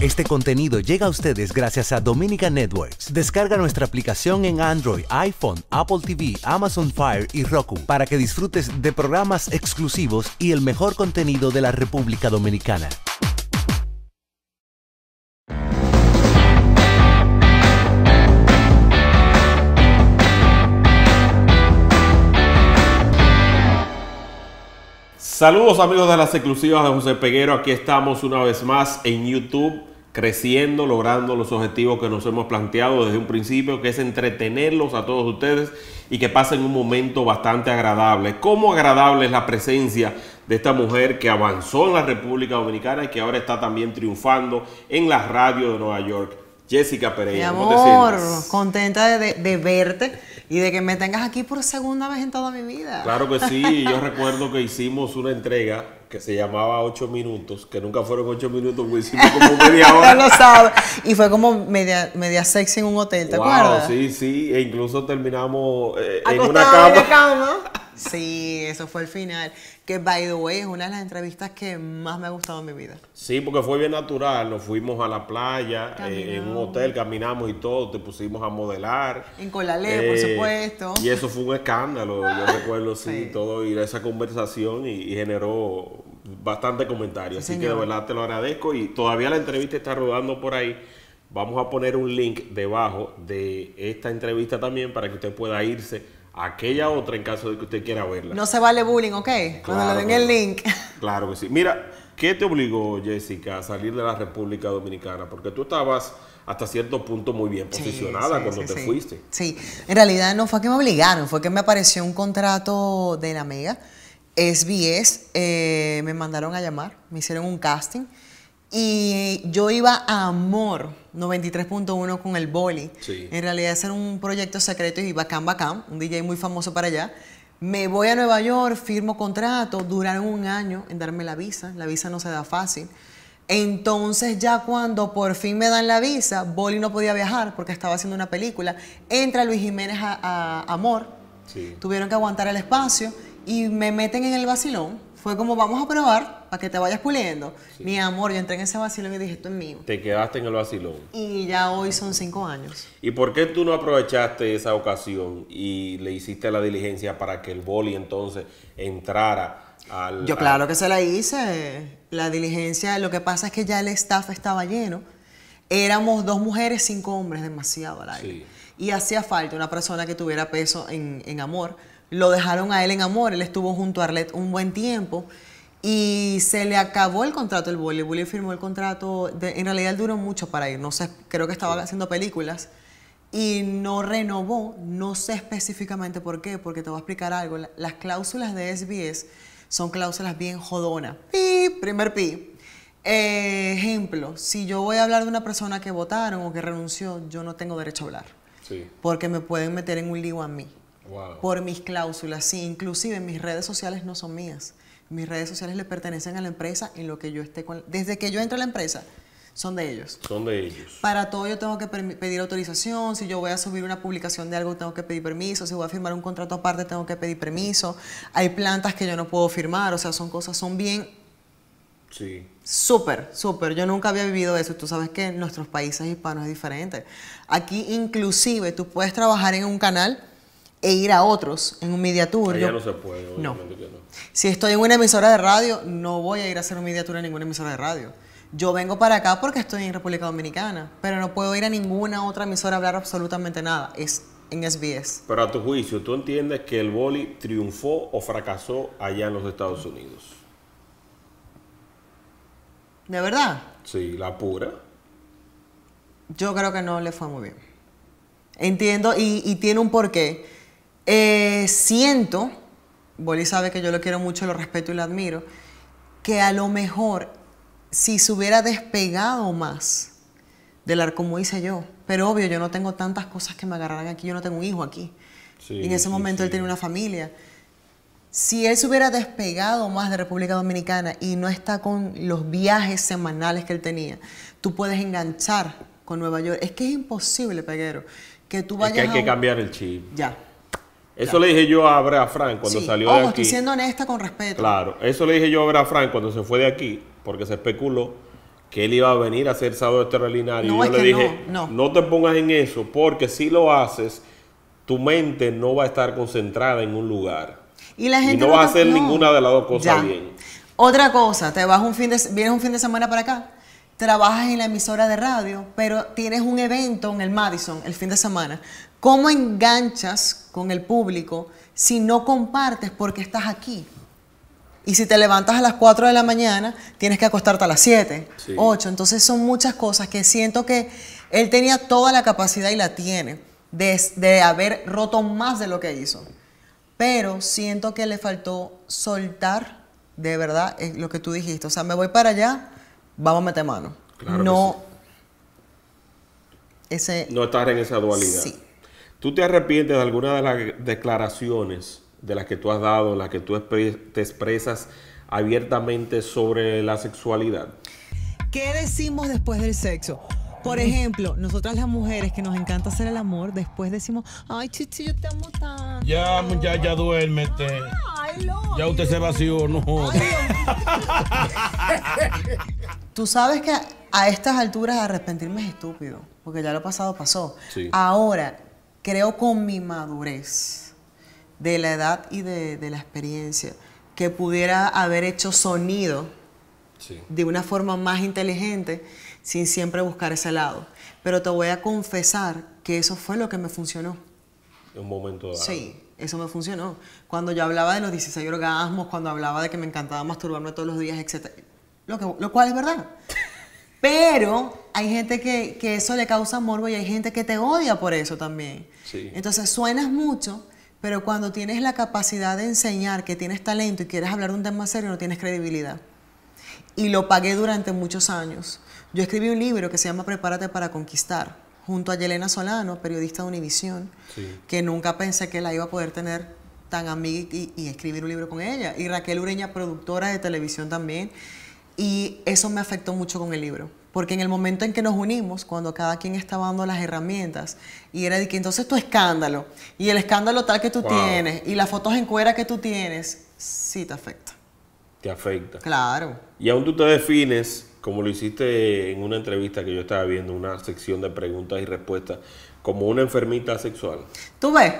Este contenido llega a ustedes gracias a Dominica Networks. Descarga nuestra aplicación en Android, iPhone, Apple TV, Amazon Fire y Roku para que disfrutes de programas exclusivos y el mejor contenido de la República Dominicana. Saludos amigos de las exclusivas de José Peguero, aquí estamos una vez más en YouTube, creciendo, logrando los objetivos que nos hemos planteado desde un principio, que es entretenerlos a todos ustedes y que pasen un momento bastante agradable. ¿Cómo agradable es la presencia de esta mujer que avanzó en la República Dominicana y que ahora está también triunfando en la radio de Nueva York? Jessica Pereira, mi ¿cómo te amor, sientes? contenta de verte y de que me tengas aquí por segunda vez en toda mi vida. Claro que sí, yo recuerdo que hicimos una entrega que se llamaba 8 minutos, que nunca fueron 8 minutos, porque hicimos como media hora. Ya lo sabes. Y fue como media sexy en un hotel, ¿te acuerdas? Sí, sí, e incluso terminamos en Acostado una en la cama. cama. Sí, eso fue el final. Que, by the way, es una de las entrevistas que más me ha gustado en mi vida. Sí, porque fue bien natural, nos fuimos a la playa, en un hotel, caminamos y todo, te pusimos a modelar. En Colalé, por supuesto. Y eso fue un escándalo, yo recuerdo, sí, Sí. todo, y esa conversación y generó bastante comentarios. Sí, así que de señor. verdad te lo agradezco y todavía la entrevista está rodando por ahí. Vamos a poner un link debajo de esta entrevista también para que usted pueda irse a aquella otra en caso de que usted quiera verla. No se vale bullying, ¿ok? Cuando le den el link. Claro que sí. Mira, ¿qué te obligó, Jessica, a salir de la República Dominicana? Porque tú estabas hasta cierto punto muy bien posicionada cuando te fuiste. Sí, en realidad no fue que me obligaron, fue que me apareció un contrato de la Mega, SBS, me mandaron a llamar, me hicieron un casting y yo iba a Amor 93.1 con el Boli. Sí. En realidad ese era un proyecto secreto y bacán, un DJ muy famoso para allá. Me voy a Nueva York, firmo contrato, duraron un año en darme la visa no se da fácil. Entonces ya cuando por fin me dan la visa, Boli no podía viajar porque estaba haciendo una película, entra Luis Jiménez a Amor, Sí. tuvieron que aguantar el espacio y me meten en el vacilón. Fue como, vamos a probar para que te vayas puliendo. Sí. Mi amor, yo entré en ese vacilón y dije, esto es mío. Te quedaste en el vacilón. Y ya hoy son 5 años. ¿Y por qué tú no aprovechaste esa ocasión y le hiciste la diligencia para que el Boli entonces entrara al... Yo claro que se la hice, la diligencia. Lo que pasa es que ya el staff estaba lleno. Éramos 2 mujeres, 5 hombres, demasiado al aire. Sí. Y hacía falta una persona que tuviera peso en Amor. Lo dejaron a él en Amor, él estuvo junto a Arlette un buen tiempo y se le acabó el contrato del Boli. El Boli firmó el contrato, en realidad él duró mucho para ir, no sé, creo que estaba haciendo películas y no renovó, no sé específicamente por qué, porque te voy a explicar algo. Las cláusulas de SBS son cláusulas bien jodonas. Pi, primer pi. Ejemplo, si yo voy a hablar de una persona que votaron o que renunció, yo no tengo derecho a hablar, Sí. porque me pueden meter en un lío a mí. Wow. Por mis cláusulas, sí, inclusive mis redes sociales no son mías. Mis redes sociales le pertenecen a la empresa en lo que yo esté con... Desde que yo entro a la empresa, son de ellos. Son de ellos. Para todo yo tengo que pedir autorización. Si yo voy a subir una publicación de algo, tengo que pedir permiso. Si voy a firmar un contrato aparte, tengo que pedir permiso. Hay plantas que yo no puedo firmar. O sea, son cosas, son bien... Sí. Súper, súper. Yo nunca había vivido eso. Tú sabes que en nuestros países hispanos es diferente. Aquí inclusive tú puedes trabajar en un canal e ir a otros en un media tour. Allá no se puede, No. obviamente que no. Si estoy en una emisora de radio, no voy a ir a hacer un media tour en ninguna emisora de radio. Yo vengo para acá porque estoy en República Dominicana, pero no puedo ir a ninguna otra emisora a hablar absolutamente nada. Es en SBS. Pero a tu juicio, ¿tú entiendes que el Boli triunfó o fracasó allá en los Estados Unidos? ¿De verdad? Sí, la pura. Yo creo que no le fue muy bien. Entiendo y tiene un porqué. Siento, Boli sabe que yo lo quiero mucho, lo respeto y lo admiro, que a lo mejor si se hubiera despegado más del arco como hice yo, pero obvio yo no tengo tantas cosas que me agarraran aquí, yo no tengo un hijo aquí. Sí, En ese sí, momento sí. él tenía una familia. Si él se hubiera despegado más de República Dominicana y no está con los viajes semanales que él tenía, tú puedes enganchar con Nueva York. Es que es imposible, Peguero, que tú Es vayas que hay a que un- cambiar el chip. Ya. Eso le dije yo a Brea Frank cuando Sí. salió Ojo, de estoy aquí. siendo honesta con respeto. Claro, eso le dije yo a Brea Frank cuando se fue de aquí, porque se especuló que él iba a venir a hacer Sábado Extraordinario. No, y yo le dije, no. no te pongas en eso, porque si lo haces, tu mente no va a estar concentrada en un lugar. Y la gente no vas a hacer no. ninguna de las dos cosas bien. Otra cosa, vienes un fin de semana para acá, trabajas en la emisora de radio, pero tienes un evento en el Madison el fin de semana. ¿Cómo enganchas con el público si no compartes porque estás aquí? Y si te levantas a las 4 de la mañana, tienes que acostarte a las 7, 8. Entonces son muchas cosas que siento que él tenía toda la capacidad y la tiene de haber roto más de lo que hizo. Pero siento que le faltó soltar, de verdad, es lo que tú dijiste. O sea, me voy para allá, vamos a meter mano. Claro no, no estar en esa dualidad. Sí. ¿Tú te arrepientes de alguna de las declaraciones de las que tú has dado, en las que tú te expresas abiertamente sobre la sexualidad? ¿Qué decimos después del sexo? Por ejemplo, nosotras las mujeres que nos encanta hacer el amor, después decimos, ay, chichi, yo te amo tanto. Ya, muchacha, duérmete. Ay, no. Ya usted se vació, no. Tú sabes que a estas alturas arrepentirme es estúpido, porque ya lo pasado pasó. Sí. Ahora, creo con mi madurez de la edad y de la experiencia, que pudiera haber hecho sonido de una forma más inteligente, sin siempre buscar ese lado. Pero te voy a confesar que eso fue lo que me funcionó. En un momento dado. Sí, eso me funcionó. Cuando yo hablaba de los 16 orgasmos, cuando hablaba de que me encantaba masturbarme todos los días, etc. Lo cual es verdad. Pero hay gente que eso le causa morbo y hay gente que te odia por eso también. Sí. Entonces suenas mucho, pero cuando tienes la capacidad de enseñar que tienes talento y quieres hablar de un tema serio, no tienes credibilidad. Y lo pagué durante muchos años. Yo escribí un libro que se llama Prepárate para Conquistar, junto a Yelena Solano, periodista de Univisión, que nunca pensé que la iba a poder tener tan amiga y escribir un libro con ella. Y Raquel Ureña, productora de televisión también. Y eso me afectó mucho con el libro. Porque en el momento en que nos unimos, cuando cada quien estaba dando las herramientas, y era de que entonces tu escándalo, y el escándalo tal que tú tienes, y las fotos en cuera que tú tienes, sí te afecta. Te afecta. Claro. Y aún tú te defines, como lo hiciste en una entrevista que yo estaba viendo, una sección de preguntas y respuestas, como una enfermita sexual. ¿Tú ves?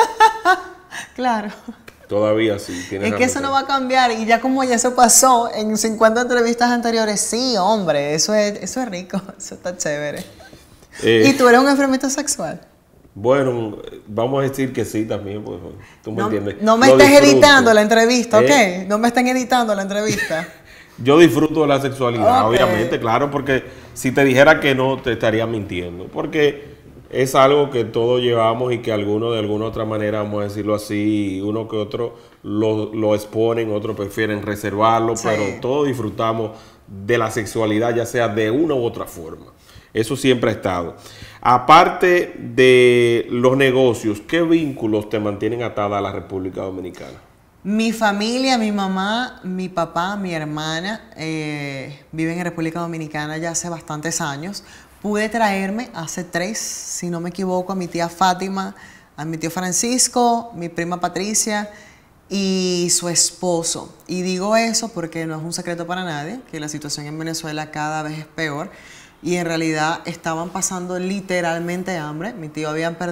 Claro. Todavía sí. Es que eso no va a cambiar y ya como ya eso pasó en 50 entrevistas anteriores, sí, hombre, eso es rico, eso está chévere. ¿Y tú eres un enfermito sexual? Bueno, vamos a decir que sí también, pues tú me entiendes. No me estés editando la entrevista, ¿ok? No me estén editando la entrevista. Yo disfruto de la sexualidad, Okay. obviamente, claro, porque si te dijera que no, te estaría mintiendo. Porque es algo que todos llevamos y que algunos de alguna otra manera, vamos a decirlo así, uno que otro lo exponen, otros prefieren reservarlo, Sí. pero todos disfrutamos de la sexualidad, ya sea de una u otra forma. Eso siempre ha estado. Aparte de los negocios, ¿qué vínculos te mantienen atada a la República Dominicana? Mi familia, mi mamá, mi papá, mi hermana viven en República Dominicana ya hace bastantes años. Pude traerme hace 3, si no me equivoco, a mi tía Fátima, a mi tío Francisco, mi prima Patricia y su esposo. Y digo eso porque no es un secreto para nadie, que la situación en Venezuela cada vez es peor. Y en realidad estaban pasando literalmente hambre. Mi tío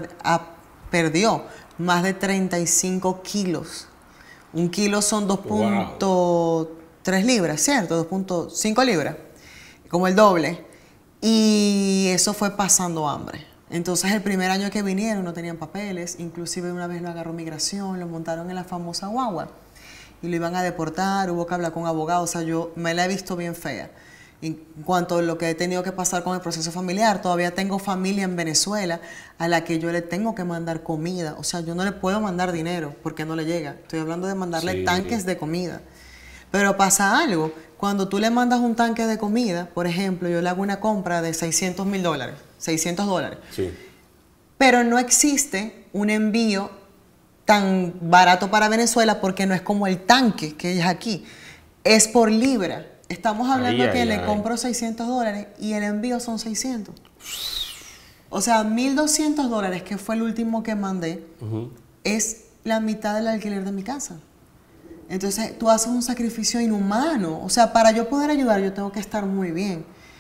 perdió más de 35 kilos. Un kilo son 2.3 libras, ¿cierto? 2.5 libras, como el doble. Y eso fue pasando hambre. Entonces el primer año que vinieron no tenían papeles, inclusive una vez lo agarró migración, lo montaron en la famosa guagua y lo iban a deportar, hubo que hablar con abogados, o sea, yo me la he visto bien fea. En cuanto a lo que he tenido que pasar con el proceso familiar, todavía tengo familia en Venezuela a la que yo le tengo que mandar comida, o sea, yo no le puedo mandar dinero porque no le llega, estoy hablando de mandarle tanques de comida. Pero pasa algo, cuando tú le mandas un tanque de comida, por ejemplo, yo le hago una compra de $600,000, $600. Sí. Pero no existe un envío tan barato para Venezuela porque no es como el tanque que es aquí, es por libra. Estamos hablando que le compro $600 y el envío son 600. O sea, $1,200, que fue el último que mandé, es la mitad del alquiler de mi casa. Entonces, tú haces un sacrificio inhumano. O sea, para yo poder ayudar, yo tengo que estar muy bien.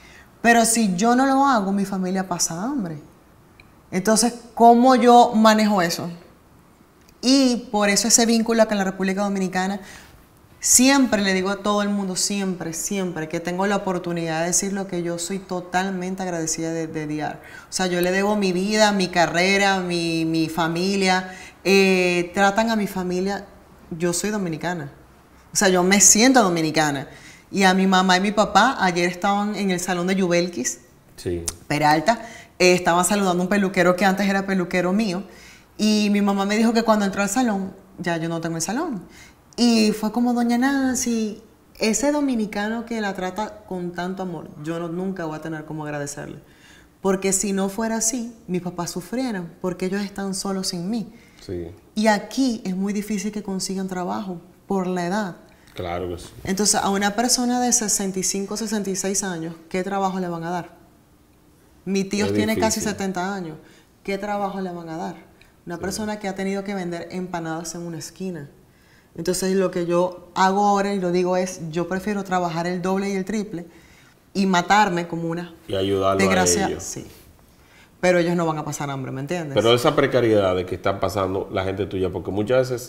Pero si yo no lo hago, mi familia pasa hambre. Entonces, ¿cómo yo manejo eso? Y por eso ese vínculo acá en la República Dominicana, siempre le digo a todo el mundo, siempre, siempre, que tengo la oportunidad de decirlo, que yo soy totalmente agradecida de DIAR. O sea, yo le debo mi vida, mi carrera, mi familia. Tratan a mi familia, yo soy dominicana. O sea, yo me siento dominicana. Y a mi mamá y mi papá, ayer estaban en el salón de Yubelkis, Sí. Peralta, estaban saludando a un peluquero que antes era peluquero mío. Y mi mamá me dijo que cuando entró al salón, ya yo no tengo el salón. Y fue como, doña Nancy, ese dominicano que la trata con tanto amor, yo nunca voy a tener como agradecerle. Porque si no fuera así, mis papás sufrieran, porque ellos están solos sin mí. Sí. Y aquí es muy difícil que consigan trabajo por la edad. Claro que sí. Entonces, a una persona de 65, 66 años, ¿qué trabajo le van a dar? Mi tío Es tiene casi difícil. 70 años. ¿Qué trabajo le van a dar? Una persona que ha tenido que vender empanadas en una esquina. Entonces, lo que yo hago ahora, y lo digo es, yo prefiero trabajar el doble y el triple y matarme como una Y ayudarlo a desgracia. ellos. Sí. Pero ellos no van a pasar hambre, ¿me entiendes? Pero esa precariedad de que están pasando la gente tuya, porque muchas veces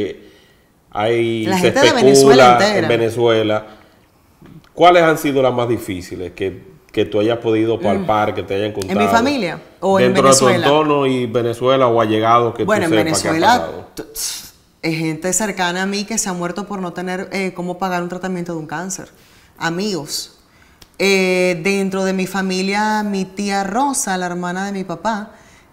La se gente de especula Venezuela entera. en Venezuela. ¿Cuáles han sido las más difíciles que tú hayas podido palpar, que te hayan contado? ¿En mi familia o en dentro Venezuela? de tu entorno y Venezuela o allegados que Bueno, tú en sepas que ha Venezuela pasado? hay gente cercana a mí que se ha muerto por no tener cómo pagar un tratamiento de un cáncer. Amigos. Dentro de mi familia, mi tía Rosa, la hermana de mi papá,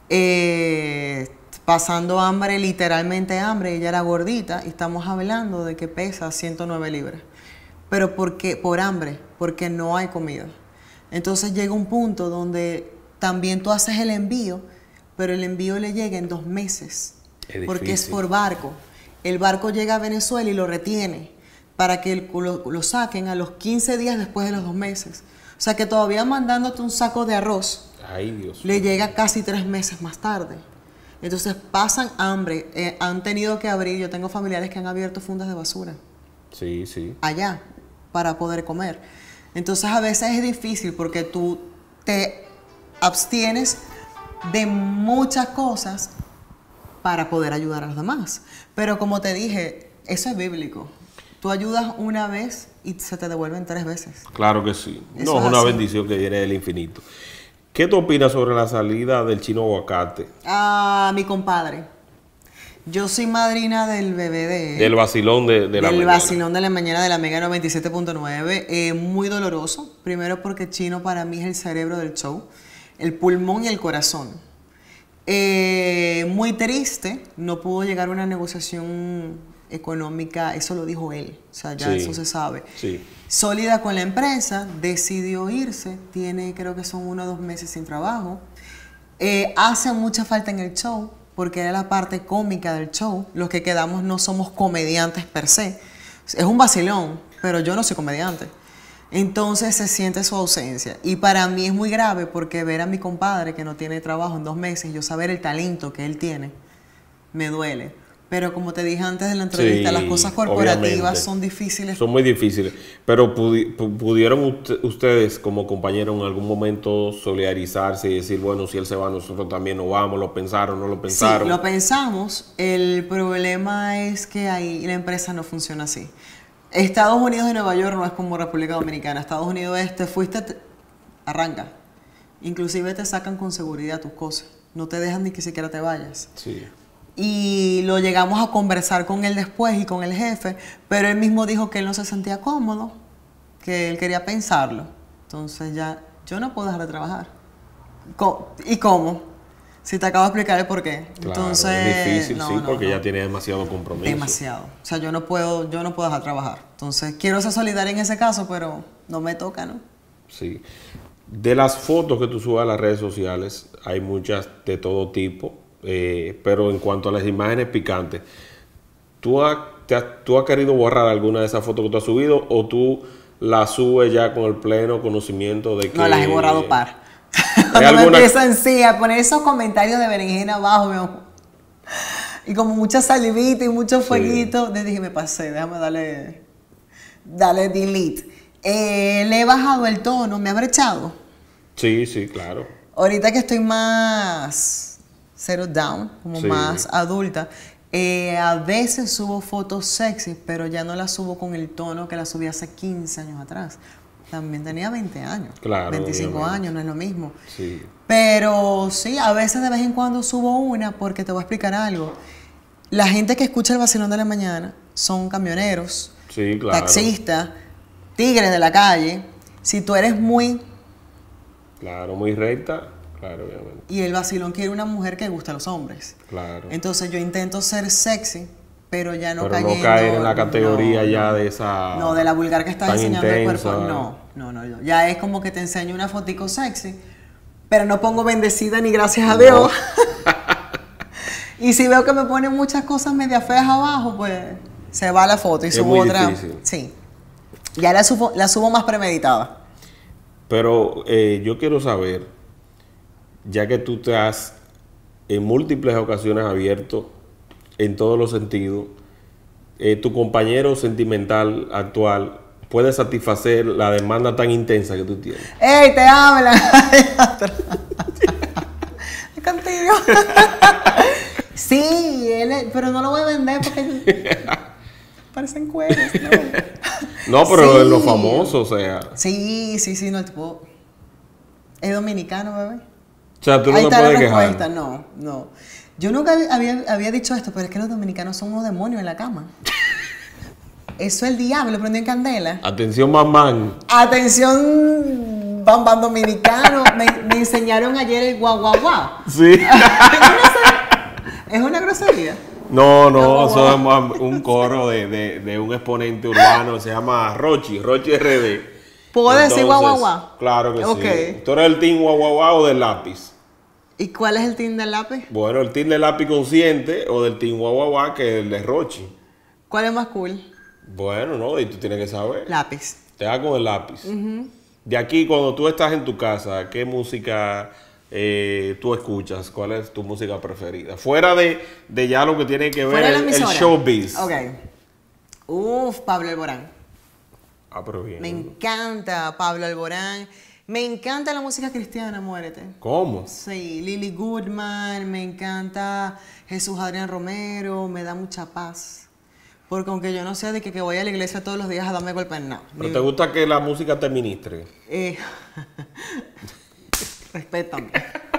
pasando hambre, literalmente hambre. Ella era gordita y estamos hablando de que pesa 109 libras. Pero por hambre, porque no hay comida. Entonces llega un punto donde también tú haces el envío, pero el envío le llega en 2 meses. Es Porque es difícil. por barco. El barco llega a Venezuela y lo retiene para que lo saquen a los 15 días después de los 2 meses. O sea que todavía mandándote un saco de arroz, Ay, Dios. le llega casi 3 meses más tarde. Entonces pasan hambre, han tenido que abrir, yo tengo familiares que han abierto fundas de basura Sí, sí. allá para poder comer. Entonces a veces es difícil porque tú te abstienes de muchas cosas para poder ayudar a los demás. Pero como te dije, eso es bíblico. Tú ayudas una vez y se te devuelven 3 veces. Claro que sí. Eso No, es es una así. bendición que viene del infinito. ¿Qué tú opinas sobre la salida del chino aguacate? Ah, mi compadre. Yo soy madrina del bebé de él. Del vacilón de la Del mañana. vacilón de la mañana de la Mega 97.9. Muy doloroso. Primero porque Chino para mí es el cerebro del show. El pulmón y el corazón. Muy triste. No pudo llegar a una negociación económica. Eso lo dijo él. O sea, ya Sí. eso se sabe. Sí. Sólida con la empresa. Decidió irse. Tiene, creo que son 1 o 2 meses sin trabajo. Hace mucha falta en el show, porque era la parte cómica del show. Los que quedamos no somos comediantes per se. Es un vacilón, pero yo no soy comediante. Entonces se siente su ausencia. Y para mí es muy grave porque ver a mi compadre que no tiene trabajo en 2 meses, yo saber el talento que él tiene, me duele. Pero como te dije antes de la entrevista, Sí, las cosas corporativas obviamente. son difíciles. Son muy difíciles. Pero pudieron ustedes como compañeros en algún momento solidarizarse y decir, bueno, si él se va, nosotros también nos vamos. ¿Lo pensaron? ¿No lo pensaron? Sí, lo pensamos. El problema es que ahí la empresa no funciona así. Estados Unidos y Nueva York no es como República Dominicana. Estados Unidos es, te fuiste, arranca. Inclusive te sacan con seguridad tus cosas. No te dejan ni que siquiera te vayas. Sí. Y lo llegamos a conversar con él después y con el jefe, pero él mismo dijo que él no se sentía cómodo, que él quería pensarlo. Entonces ya, yo no puedo dejar de trabajar. ¿Y cómo? Si te acabo de explicar el por qué. Claro, Entonces, es difícil, no, sí, no, porque no. ya tiene demasiado compromiso. Demasiado. O sea, yo no puedo dejar de trabajar. Entonces, quiero ser solidaria en ese caso, pero no me toca, ¿no? Sí. De las fotos que tú subes a las redes sociales, hay muchas de todo tipo, pero en cuanto a las imágenes picantes, ¿tú has querido borrar alguna de esas fotos que tú has subido o tú las subes ya con el pleno conocimiento de que... No, las he borrado par. ¿Hay No me alguna- empiezan sí a poner esos comentarios de berenjena abajo, mi amor. Y como mucha salivita y mucho fueguito, le dije, me pasé, déjame darle delete. Le he bajado el tono, me ha brechado. Sí, sí, claro. Ahorita que estoy más settled down, como Sí. más adulta, a veces subo fotos sexy, pero ya no las subo con el tono que las subí hace 15 años atrás. También tenía 20 años, Claro, 25 obviamente. años, no es lo mismo. Sí. Pero sí, a veces de vez en cuando subo una porque te voy a explicar algo. La gente que escucha el vacilón de la mañana son camioneros, Sí, claro. taxistas, tigres de la calle. Si tú eres muy... Claro, muy recta. Claro, obviamente. Y el vacilón quiere una mujer que gusta a los hombres. Claro. Entonces yo intento ser sexy, pero ya no Pero cayendo... no caer en la categoría no, ya no. de esa... No, de la vulgar que estás tan enseñando el intensa. cuerpo. No. Ya es como que te enseño una fotico sexy, pero no pongo bendecida ni gracias a No. Dios. Y si veo que me ponen muchas cosas media feas abajo, pues se va la foto y Es subo muy otra. difícil. Sí. Ya la subo más premeditada. Pero yo quiero saber, ya que tú te has en múltiples ocasiones abierto en todos los sentidos, tu compañero sentimental actual puede satisfacer la demanda tan intensa que tú tienes. ¡Ey, te hablan! Es contigo. Sí, pero no lo voy a vender porque parecen cueros, ¿no? No, pero Sí. en lo famoso, o sea. Sí, no, el tipo es dominicano, bebé. O sea, tú no Ahí te está la puedes respuesta, quejar. no. Yo nunca había dicho esto, pero es que los dominicanos son unos demonios en la cama. Eso es el diablo, prendió en candela. Atención, mamán. Atención, bambán dominicano. Me enseñaron ayer el guau guau guau. Sí. Es una grosería. No, No, eso es más un coro de un exponente urbano, se llama Rochi RD. ¿Puedo decir guau guau Entonces, guau? Claro que Ok. sí. ¿Tú eres el team guau guau guau o del lápiz? ¿Y cuál es el team del lápiz? Bueno, el team del lápiz consciente o del team guau guau guau que es el de Rochi. ¿Cuál es más cool? Bueno, no, y tú tienes que saber. Lápiz. Te da con el lápiz. De aquí, cuando tú estás en tu casa, ¿qué música tú escuchas? ¿Cuál es tu música preferida? Fuera de ya lo que tiene que ver Fuera de la el emisora. showbiz. Ok. Uf, Pablo Alborán. Ah, pero bien. Me encanta Pablo Alborán. Me encanta la música cristiana, muérete. ¿Cómo? Sí, Lily Goodman, me encanta Jesús Adrián Romero, me da mucha paz. Porque aunque yo no sea de que voy a la iglesia todos los días a darme golpes, no. ¿Pero te gusta que la música te ministre? Respétame.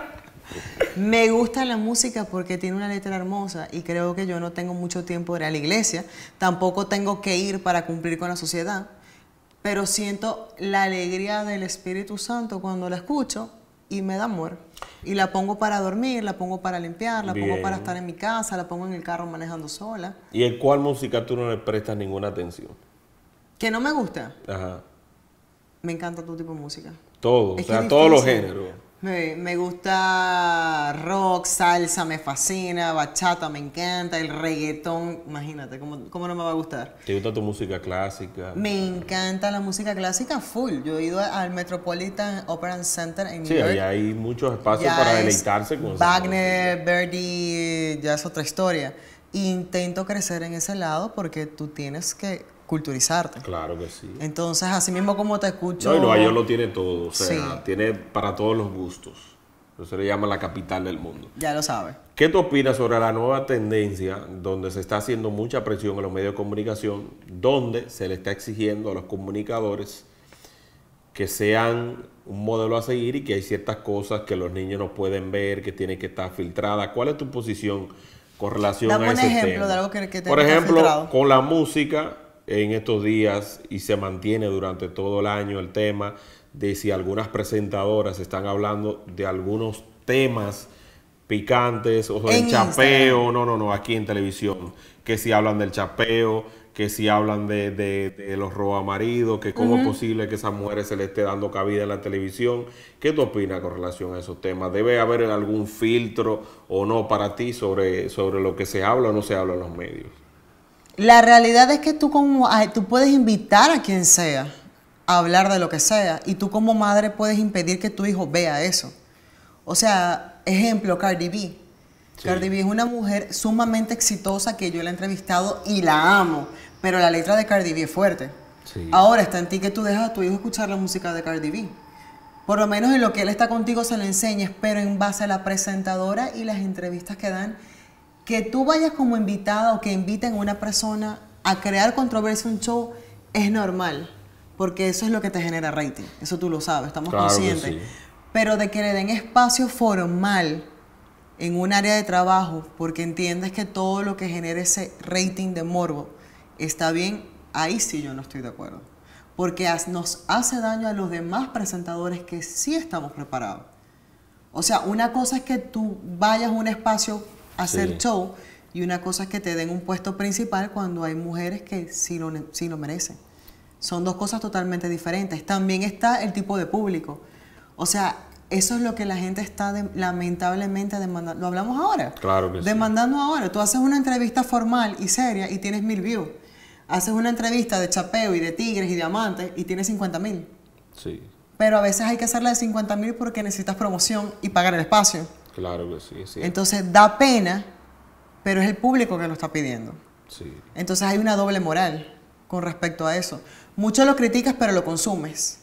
Me gusta la música porque tiene una letra hermosa y creo que yo no tengo mucho tiempo de ir a la iglesia. Tampoco tengo que ir para cumplir con la sociedad. Pero siento la alegría del Espíritu Santo cuando la escucho y me da amor. Y la pongo para dormir, la pongo para limpiar, la pongo Bien. para estar en mi casa, la pongo en el carro manejando sola. ¿Y en cuál música tú no le prestas ninguna atención? Que no me gusta, Ajá. me encanta tu tipo de música. Todo, Es o que sea, es todos los difícil. géneros. Me gusta rock, salsa, me fascina, bachata, me encanta, el reggaetón, imagínate, ¿cómo no me va a gustar? ¿Te gusta tu música clásica? Me encanta la música clásica full. Yo he ido al Metropolitan Opera Center en New Sí, York. ahí hay muchos espacios Ya para es deleitarse con esa Wagner, Verdi, ya es otra historia. Intento crecer en ese lado porque tú tienes que culturizarte. música. Claro que sí. Entonces, así mismo como te escucho... No, y Nueva York lo tiene todo, o sea, Sí. tiene para todos los gustos. Eso se le llama la capital del mundo. Ya lo sabes. ¿Qué tú opinas sobre la nueva tendencia donde se está haciendo mucha presión en los medios de comunicación, donde se le está exigiendo a los comunicadores que sean un modelo a seguir y que hay ciertas cosas que los niños no pueden ver, que tienen que estar filtradas? ¿Cuál es tu posición con relación Dame a un ese ejemplo tema? de algo que tenga Por que estar ejemplo, filtrado. con la música en estos días, y se mantiene durante todo el año el tema de si algunas presentadoras están hablando de algunos temas picantes o En del chapeo, no, aquí en televisión, que si hablan del chapeo, que si hablan de los robamaridos, que cómo es posible que a esas mujeres se le esté dando cabida en la televisión. ¿Qué tú opinas con relación a esos temas? ¿Debe haber algún filtro o no para ti sobre lo que se habla o no se habla en los medios? La realidad es que tú puedes invitar a quien sea a hablar de lo que sea y tú como madre puedes impedir que tu hijo vea eso. O sea, ejemplo, Cardi B. Sí. Cardi B es una mujer sumamente exitosa que yo la he entrevistado y la amo, pero la letra de Cardi B es fuerte. Sí. Ahora está en ti que tú dejas a tu hijo escuchar la música de Cardi B. Por lo menos en lo que él está contigo se lo enseñes, pero en base a la presentadora y las entrevistas que dan, que tú vayas como invitada o que inviten a una persona a crear controversia en un show es normal, porque eso es lo que te genera rating. Eso tú lo sabes, estamos conscientes. Sí. Pero de que le den espacio formal en un área de trabajo, porque entiendes que todo lo que genere ese rating de morbo está bien, ahí sí yo no estoy de acuerdo. Porque nos hace daño a los demás presentadores que sí estamos preparados. O sea, una cosa es que tú vayas a un espacio a hacer show y una cosa es que te den un puesto principal cuando hay mujeres que sí lo merecen. Son dos cosas totalmente diferentes. También está el tipo de público. O sea, eso es lo que la gente está lamentablemente demandando. ¿Lo hablamos ahora? Claro que demandando ahora. Tú haces una entrevista formal y seria y tienes 1000 views. Haces una entrevista de chapeo y de tigres y diamantes y tienes 50,000. Sí. Pero a veces hay que hacerla de 50,000 porque necesitas promoción y pagar el espacio. Claro que sí, sí. Entonces da pena, pero es el público que lo está pidiendo. Sí. Entonces hay una doble moral con respecto a eso. Mucho lo criticas, pero lo consumes.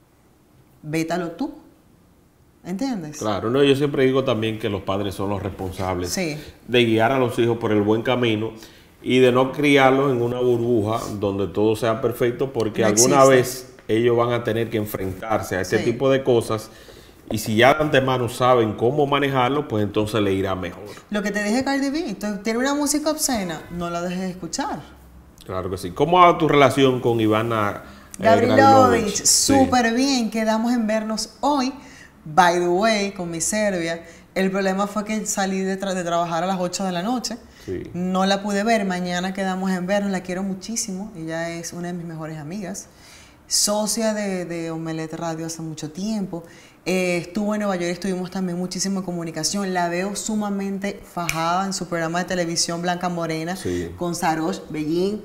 Vétalo tú. ¿Entiendes? Claro, no, yo siempre digo también que los padres son los responsables Sí. de guiar a los hijos por el buen camino y de no criarlos en una burbuja donde todo sea perfecto, porque No alguna existe. vez ellos van a tener que enfrentarse a este Sí. tipo de cosas y si ya de antemano saben cómo manejarlo, pues entonces le irá mejor. Lo que te dije, Cardi B, tiene una música obscena, no la dejes de escuchar. Claro que sí. ¿Cómo va tu relación con Ivana Gavrilovich, Sí. súper bien, quedamos en vernos hoy. By the way, con mi Serbia, el problema fue que salí de trabajar a las 8 de la noche. Sí. No la pude ver, mañana quedamos en vernos, la quiero muchísimo. Ella es una de mis mejores amigas, socia de Omelette Radio hace mucho tiempo. Estuvo en Nueva York, estuvimos también muchísimo en comunicación. La veo sumamente fajada en su programa de televisión Blanca Morena, Sí. con Sarosh Bellín,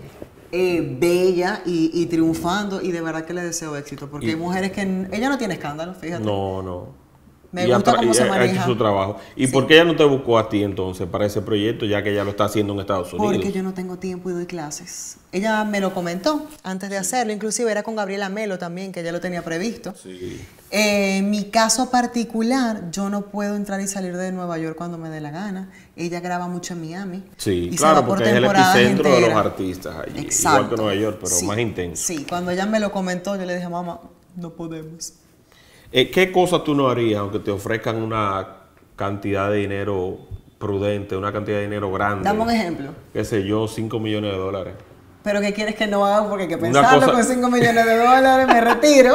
bella y triunfando. Y de verdad que le deseo éxito, porque hay mujeres que... Ella no tiene escándalo, fíjate. No. Me Y gusta cómo se ha maneja. hecho su trabajo. ¿Y Sí. por qué ella no te buscó a ti entonces para ese proyecto, ya que ella lo está haciendo en Estados Unidos? Porque yo no tengo tiempo y doy clases. Ella me lo comentó antes de hacerlo, inclusive era con Gabriela Melo también, que ella lo tenía previsto. Sí. En mi caso particular, yo no puedo entrar y salir de Nueva York cuando me dé la gana. Ella graba mucho en Miami. Sí, y se claro, va por porque es el temporadas epicentro de los enteras. artistas allí. Exacto. Igual que Nueva York, pero Sí, más intenso. Sí, cuando ella me lo comentó, yo le dije, mamá, no podemos. ¿Qué cosa tú no harías aunque te ofrezcan una cantidad de dinero prudente, una cantidad de dinero grande? Dame un ejemplo. Qué sé yo, $5 millones. Pero ¿qué quieres que no haga? Porque hay que Una pensarlo cosa- con $5 millones, me retiro.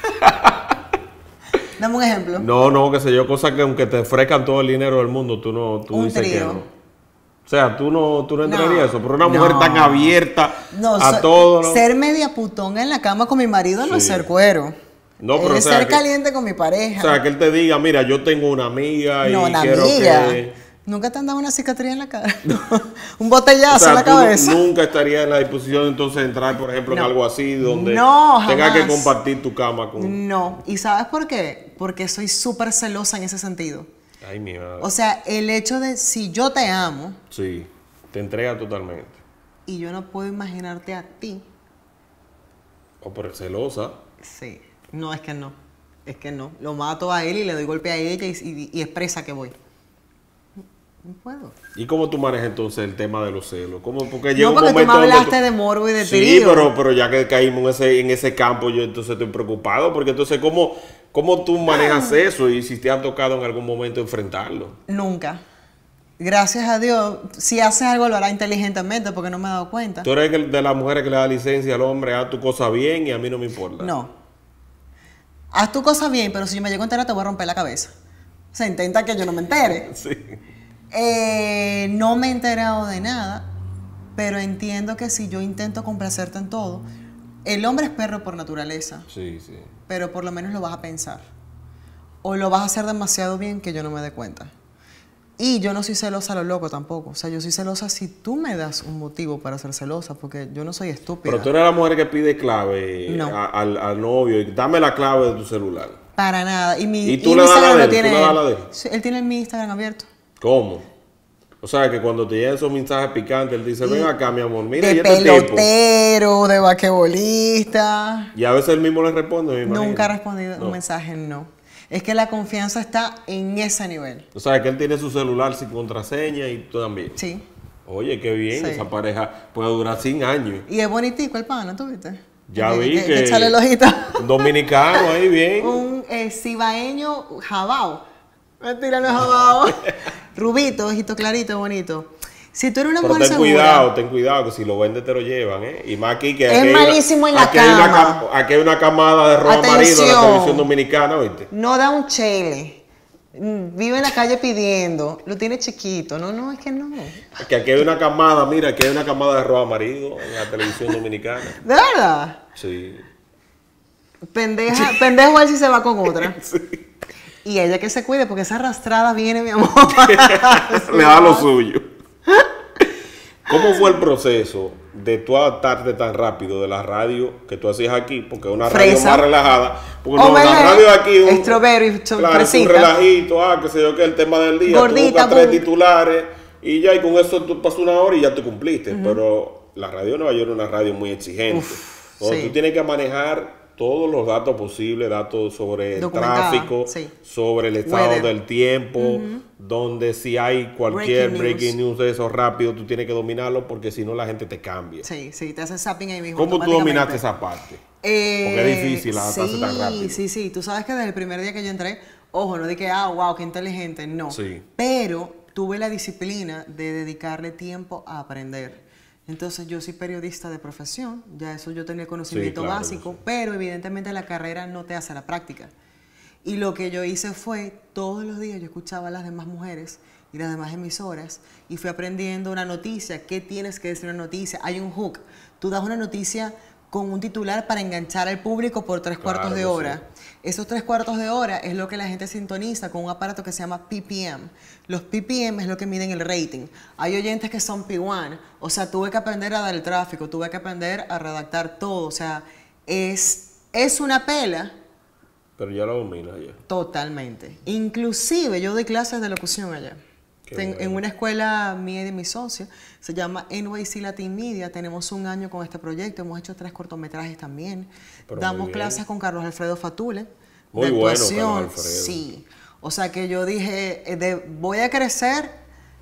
Dame un ejemplo. No, qué sé yo, cosas que aunque te ofrezcan todo el dinero del mundo, tú Un dices que trío. no. O sea, tú no entrarías No, eso, pero una mujer no. tan abierta No, a todo, ¿no? ser media putonga en la cama con mi marido no es Sí. ser cuero. No, pero, es o sea, ser que- caliente con mi pareja. O sea, que él te diga, mira, yo tengo una amiga y no, una quiero amiga. que... Nunca te han dado una cicatriz en la cara. Un botellazo O sea, en la tú cabeza. nunca estarías en la disposición entonces de entrar, por ejemplo, en No. algo así donde No, tengas que jamás. compartir tu cama con... No. ¿Y sabes por qué? Porque soy súper celosa en ese sentido. Ay, mi madre. O sea, el hecho de si yo te amo Sí, te entrega totalmente. y yo no puedo imaginarte a ti, O por celosa. sí. No, es que no. Es que no. Lo mato a él y le doy golpe a ella y expresa que voy. No puedo. ¿Y cómo tú manejas entonces el tema de los celos? ¿Cómo? Porque No, llega un porque tú me momento donde hablaste de morbo y de Sí, trío. pero ya que caímos en ese campo, yo entonces estoy preocupado. Porque entonces, ¿cómo tú manejas eso? Y si te ha tocado en algún momento enfrentarlo. Nunca. Gracias a Dios. Si hace algo lo hará inteligentemente porque no me he dado cuenta. Tú eres de las mujeres que le da licencia al hombre, haz tu cosa bien y a mí no me importa. No. Haz tu cosa bien, pero si yo me llego a enterar te voy a romper la cabeza. O sea, intenta que yo no me entere. Sí. No me he enterado de nada, pero entiendo que si yo intento complacerte en todo, el hombre es perro por naturaleza, Sí, sí. pero por lo menos lo vas a pensar. O lo vas a hacer demasiado bien que yo no me dé cuenta. Y yo no soy celosa a lo loco tampoco. O sea, yo soy celosa si tú me das un motivo para ser celosa, porque yo no soy estúpida. Pero tú eres la mujer que pide clave No. al novio. Y dame la clave de tu celular. Para nada. Y mi ¿Y tú le das la Instagram de lo él? tiene ¿Tú le das él. la de él? Sí, él tiene mi Instagram abierto. ¿Cómo? O sea, que cuando te llegan esos mensajes picantes, él dice, ven acá, mi amor, mira, de y este tipo. pelotero, de basquetbolista. Y a veces él mismo le responde, me imagino. Nunca ha respondido un mensaje, no. Es que la confianza está en ese nivel. O sea, que él tiene su celular sin contraseña y tú también. Sí. Oye, qué bien, Sí. esa pareja puede durar 100 años. Y es bonitico el pana, ¿tú viste? Ya vi que echarle el ojito. un dominicano ahí bien. Un cibaeño jabao. Mentira, no es jabao. Rubito, ojito clarito, bonito. Si tú eres una Pero mujer ten segura... cuidado, que si lo vendes te lo llevan, ¿eh? Y más aquí que Es aquí hay malísimo en la aquí hay cama. aquí hay una camada de roba marido en la Atención. televisión dominicana, ¿oíste? No da un chele. Vive en la calle pidiendo. Lo tiene chiquito. No, es que no. Que aquí hay una camada, mira, aquí hay una camada de roba marido en la televisión dominicana. ¿De verdad? Sí. Pendejo él si se va con otra. Y ella que se cuide porque esa arrastrada viene, mi amor. Le da lo suyo. ¿Cómo fue el proceso de tú adaptarte tan rápido de la radio que tú hacías aquí? Porque es una radio Fresa. más relajada. Porque O no, la melé, radio de aquí extrovero y claro, es un fresita. relajito, qué sé yo, que el tema del día. Gordita, tú buscas 3 boom. titulares y ya, y con eso tú pasas una hora y ya tú cumpliste. Pero la radio de Nueva York es una radio muy exigente. Donde sí. tú tienes que manejar todos los datos posibles, datos sobre el Documentada, tráfico, sí. sobre el estado Weather. del tiempo, donde si hay cualquier Breaking breaking news de eso rápido, tú tienes que dominarlo porque si no la gente te cambia. Sí, te hace zapping ahí mismo. ¿Cómo tú automáticamente. dominaste esa parte? Porque es difícil adaptarse tan rápido. Sí. Tú sabes que desde el primer día que yo entré, ojo, no dije, wow, qué inteligente, no. Sí. Pero tuve la disciplina de dedicarle tiempo a aprender. Entonces yo soy periodista de profesión, ya eso yo tenía el conocimiento Sí, claro, básico, sí. pero evidentemente la carrera no te hace la práctica. Y lo que yo hice fue, todos los días yo escuchaba a las demás mujeres y las demás emisoras y fui aprendiendo una noticia, qué tienes que decir una noticia. Hay un hook, tú das una noticia con un titular para enganchar al público por 3/4 de que hora. sí. Esos 3/4 de hora es lo que la gente sintoniza con un aparato que se llama PPM. Los PPM es lo que miden el rating. Hay oyentes que son P1, o sea, tuve que aprender a dar el tráfico, tuve que aprender a redactar todo, o sea, es una pela. Pero ya lo dominas ya. Totalmente. Inclusive yo doy clases de locución allá. Qué bueno. En una escuela mía y de mi socio, se llama NYC Latin Media, tenemos un año con este proyecto, hemos hecho 3 cortometrajes también. Pero Damos muy bien. clases con Carlos Alfredo Fatule. Muy de bueno, actuación. Carlos Alfredo. Sí. O sea que yo dije, voy a crecer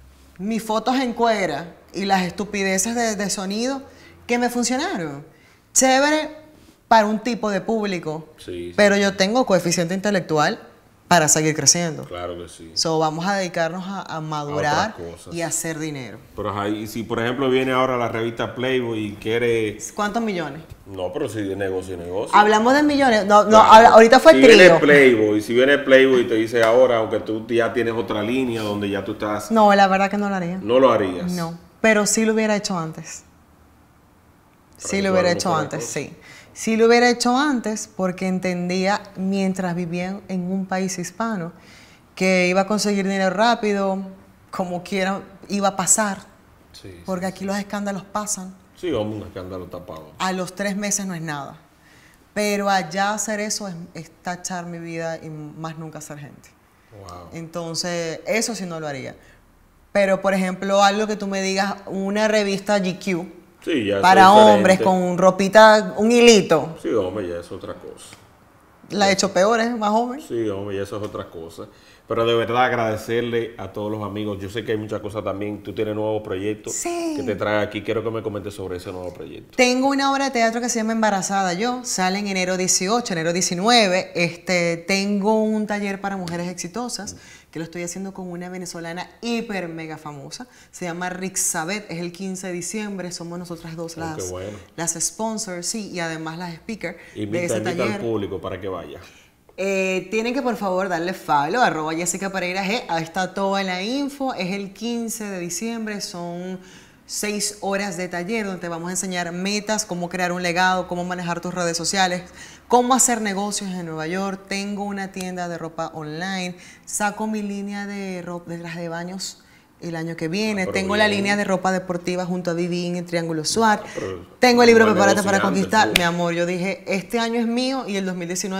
mis fotos en cuera y las estupideces de sonido que me funcionaron. Chévere para un tipo de público, Sí, sí. pero yo tengo coeficiente intelectual para seguir creciendo. Claro que sí. So, vamos a dedicarnos a madurar otras cosas. y a hacer dinero. Pero ahí, si por ejemplo viene ahora la revista Playboy y quiere... ¿Cuántos millones? No, pero si de negocio, negocio. Hablamos de millones. No, Claro. ahorita fue si trío. si viene Playboy y te dice ahora, aunque tú ya tienes otra línea donde ya tú estás, No, la verdad que no lo haría. no lo harías. No, pero sí lo hubiera hecho antes. Sí Para lo hubiera que hecho fuera antes, cosa. sí. Sí lo hubiera hecho antes porque entendía, mientras vivía en un país hispano, que iba a conseguir dinero rápido, como quiera, iba a pasar. Sí, Porque aquí los escándalos pasan. sí, hombre, un escándalo tapado. A los 3 meses no es nada. Pero allá hacer eso es tachar mi vida y más nunca ser gente. Wow. Entonces, eso sí no lo haría. Pero, por ejemplo, algo que tú me digas, una revista GQ Sí, ya eso para es diferente. hombres con ropita, un hilito. Sí, hombre, ya es otra cosa. La he hecho peor, ¿eh? Más joven. Sí, hombre, ya eso es otra cosa. Pero de verdad agradecerle a todos los amigos. Yo sé que hay muchas cosas también. Tú tienes nuevos proyectos Sí. que te trae aquí. Quiero que me comentes sobre ese nuevo proyecto. Tengo una obra de teatro que se llama Embarazada Yo. Sale en enero 18, enero 19. Tengo un taller para mujeres exitosas que lo estoy haciendo con una venezolana hiper mega famosa. Se llama Rixabeth. Es el 15 de diciembre. Somos nosotras dos Oh, qué bueno. las sponsors, sí, y además las speakers de Invita ese al taller. público para que vaya. Tienen que por favor darle follow, @Jessica Pereira G. Ahí está toda la info. Es el 15 de diciembre, son 6 horas de taller donde te vamos a enseñar metas, cómo crear un legado, cómo manejar tus redes sociales, cómo hacer negocios en Nueva York. Tengo una tienda de ropa online, saco mi línea de ropa de traje de baños el año que viene. pero Tengo la bien. línea de ropa deportiva junto a Vivín en Triángulo Suar. pero Tengo el libro buen Prepárate para negociante, Conquistar. tú. Mi amor, yo dije, este año es mío y el 2019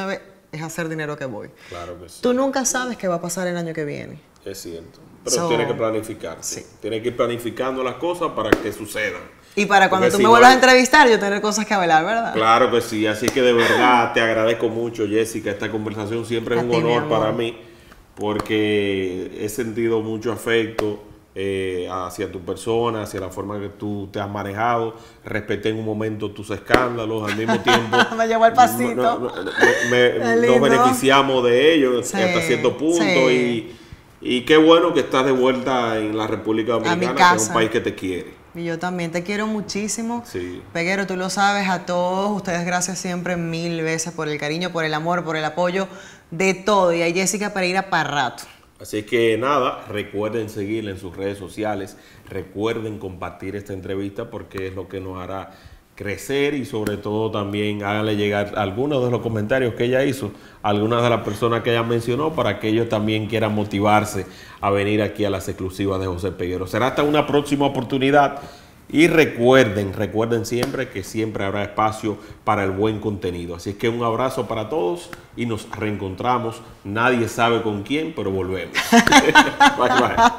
es hacer dinero que voy. Claro que sí. Tú nunca sabes qué va a pasar el año que viene. Es cierto. Pero tienes que planificarte. Sí. Tienes que ir planificando las cosas para que sucedan. Y para cuando Porque tú si me no vuelvas a hay- entrevistar, yo tener cosas que hablar, ¿verdad? Claro que sí, así que de verdad te agradezco mucho, Jessica. Esta conversación siempre es A un ti, mi honor amor. para mí, porque he sentido mucho afecto hacia tu persona, hacia la forma que tú te has manejado. Respeté en un momento tus escándalos, al mismo tiempo Me llevó al pasito. Es nos lindo. beneficiamos de ellos Sí, hasta cierto punto sí. y qué bueno que estás de vuelta en la República mi Dominicana, que es casa. un país que te quiere. Y yo también te quiero muchísimo. Sí. Peguero, tú lo sabes, a todos ustedes gracias siempre 1000 veces por el cariño, por el amor, por el apoyo, de todo. Y a Jessica Pereira para rato. Así que nada, recuerden seguirla en sus redes sociales, recuerden compartir esta entrevista porque es lo que nos hará crecer y sobre todo también háganle llegar algunos de los comentarios que ella hizo, algunas de las personas que ella mencionó para que ellos también quieran motivarse a venir aquí a las exclusivas de José Peguero. Será hasta una próxima oportunidad y recuerden siempre que siempre habrá espacio para el buen contenido. Así que un abrazo para todos y nos reencontramos. Nadie sabe con quién, pero volvemos. Bye, bye.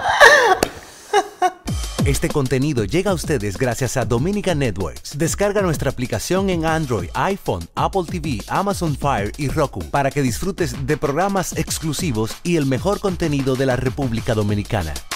Este contenido llega a ustedes gracias a Dominica Networks. Descarga nuestra aplicación en Android, iPhone, Apple TV, Amazon Fire y Roku para que disfrutes de programas exclusivos y el mejor contenido de la República Dominicana.